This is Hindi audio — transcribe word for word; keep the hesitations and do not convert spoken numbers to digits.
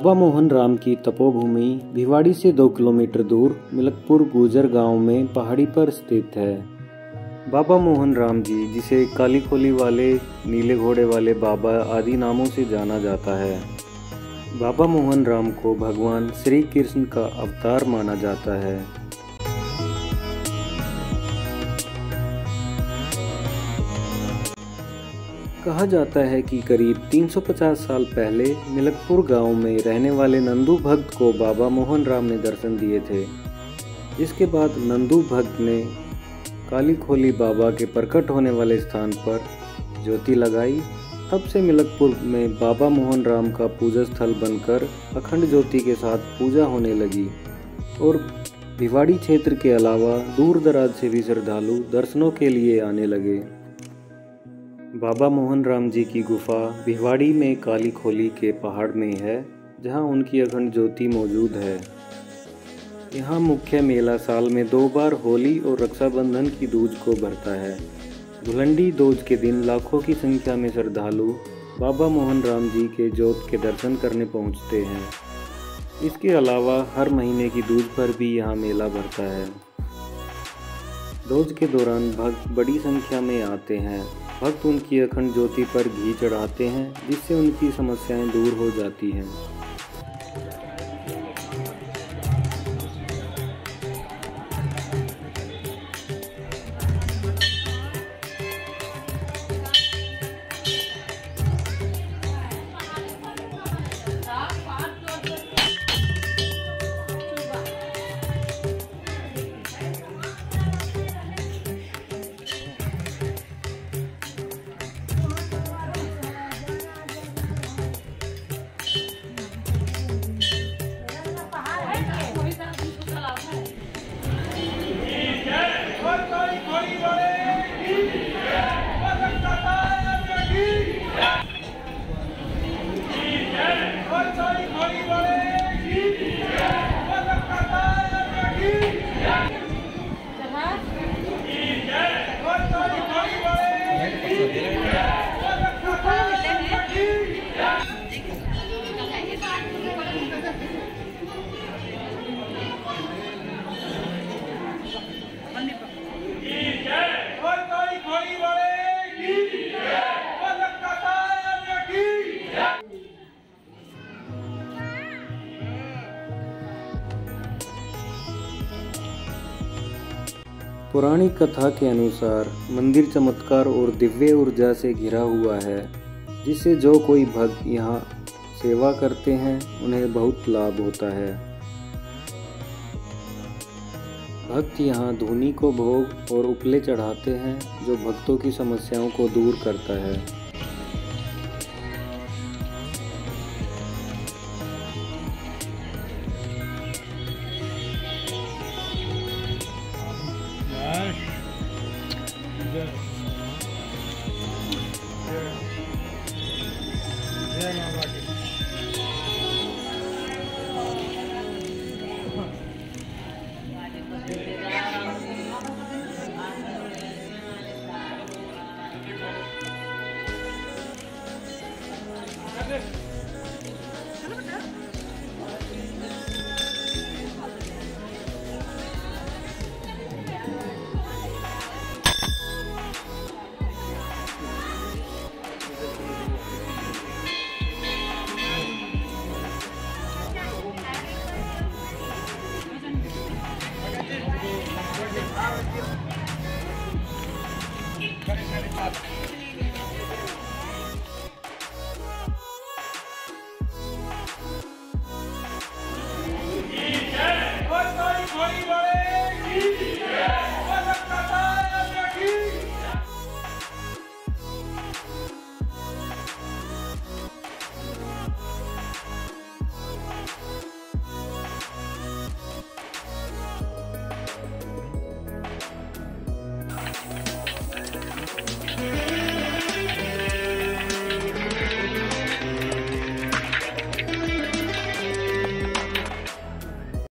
बाबा मोहन राम की तपोभूमि भिवाड़ी से दो किलोमीटर दूर मिलकपुर गुजर गांव में पहाड़ी पर स्थित है। बाबा मोहन राम जी, जिसे काली खोली वाले, नीले घोड़े वाले बाबा आदि नामों से जाना जाता है। बाबा मोहन राम को भगवान श्री कृष्ण का अवतार माना जाता है। कहा जाता है कि करीब तीन सौ पचास साल पहले मिलकपुर गांव में रहने वाले नंदू भक्त को बाबा मोहन राम ने दर्शन दिए थे। इसके बाद नंदू भक्त ने काली खोली बाबा के प्रकट होने वाले स्थान पर ज्योति लगाई। तब से मिलकपुर में बाबा मोहन राम का पूजा स्थल बनकर अखंड ज्योति के साथ पूजा होने लगी और भिवाड़ी क्षेत्र के अलावा दूर दराज से भी श्रद्धालु दर्शनों के लिए आने लगे। बाबा मोहन राम जी की गुफा भिवाड़ी में काली खोली के पहाड़ में है, जहां उनकी अखंड ज्योति मौजूद है। यहाँ मुख्य मेला साल में दो बार होली और रक्षाबंधन की दूज को भरता है। धुलंडी दूज के दिन लाखों की संख्या में श्रद्धालु बाबा मोहन राम जी के ज्योत के दर्शन करने पहुँचते हैं। इसके अलावा हर महीने की दूज पर भी यहाँ मेला भरता है। दूज के दौरान भक्त बड़ी संख्या में आते हैं। भक्त उनकी अखंड ज्योति पर घी चढ़ाते हैं, जिससे उनकी समस्याएं दूर हो जाती हैं। पौराणिक कथा के अनुसार मंदिर चमत्कार और दिव्य ऊर्जा से घिरा हुआ है, जिससे जो कोई भक्त यहाँ सेवा करते हैं उन्हें बहुत लाभ होता है। भक्त यहाँ धूनी को भोग और उपले चढ़ाते हैं, जो भक्तों की समस्याओं को दूर करता है। Gracias.